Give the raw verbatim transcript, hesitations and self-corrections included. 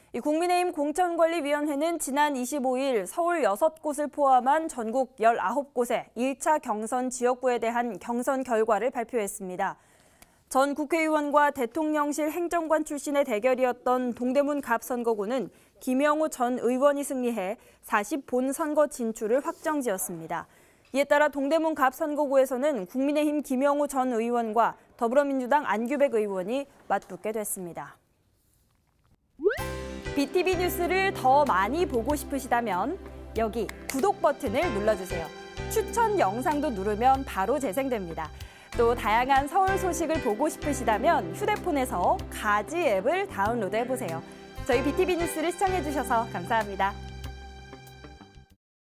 이 국민의힘 공천관리위원회는 지난 이십오일 서울 여섯 곳을 포함한 전국 열아홉 곳의 일 차 경선 지역구에 대한 경선 결과를 발표했습니다. 전 국회의원과 대통령실 행정관 출신의 대결이었던 동대문 갑 선거구는 김영우 전 의원이 승리해 사십 본 선거 진출을 확정지었습니다. 이에 따라 동대문 갑 선거구에서는 국민의힘 김영우 전 의원과 더불어민주당 안규백 의원이 맞붙게 됐습니다. 비티비 뉴스를 더 많이 보고 싶으시다면 여기 구독 버튼을 눌러주세요. 추천 영상도 누르면 바로 재생됩니다. 또 다양한 서울 소식을 보고 싶으시다면 휴대폰에서 가지 앱을 다운로드해보세요. 저희 비티비 뉴스를 시청해주셔서 감사합니다.